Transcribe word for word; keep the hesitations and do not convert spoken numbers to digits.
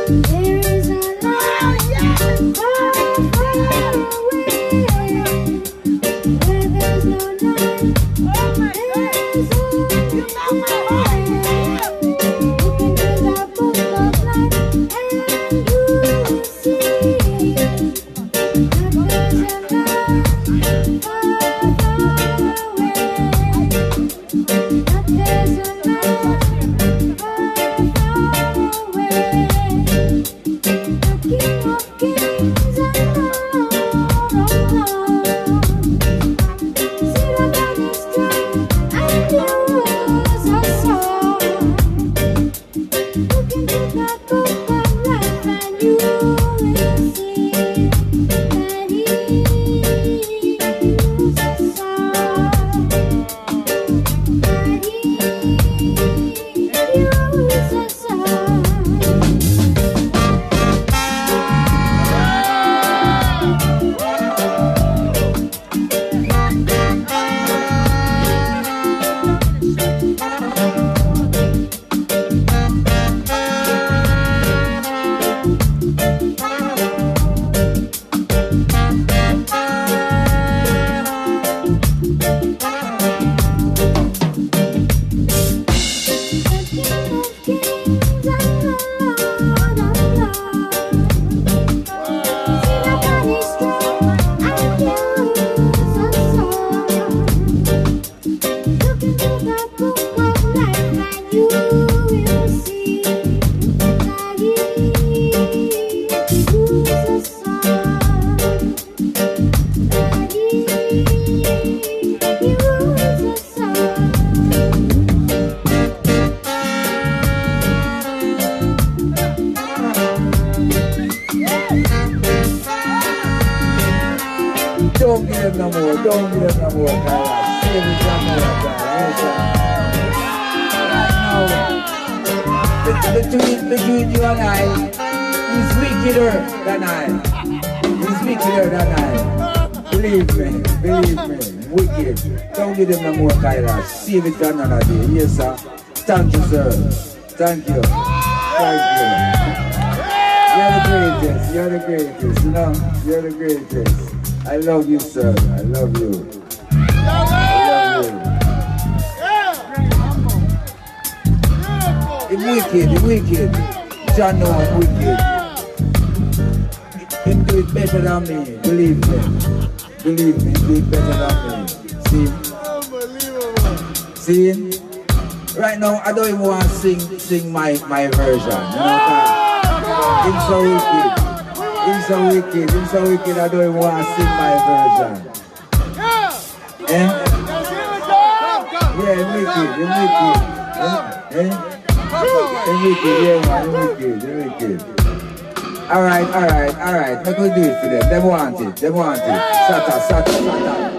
Don't give them no more, don't give them no more, Kailash. Save it some more, Kailash. Right now, the, between, between you and I, he's wickeder than I. He's wickeder than I. Believe me, believe me, wicked. Don't give them no more, Kailash. Save it for another day. Yes, sir. Thank you, sir. Thank you. Thank you. You're the greatest, you're the greatest, you know, you're the greatest. I love you, sir. I love you. I love you. It's wicked, it's wicked. John know I'm wicked. He do it better than me. Believe me. Believe me, he do it better than me. See? Unbelievable. See? Right now, I don't even want to sing sing my, my version. You know, it's so wicked. He's so wicked, he's so wicked, I don't even want to sing my version. Yeah! Eh? Yeah, he's wicked, he's wicked. Eh? Eh? He's wicked, yeah man, he's wicked, he's wicked. Alright, alright, alright, let me do it for them. They want it, they want it. Sata, sata, sata.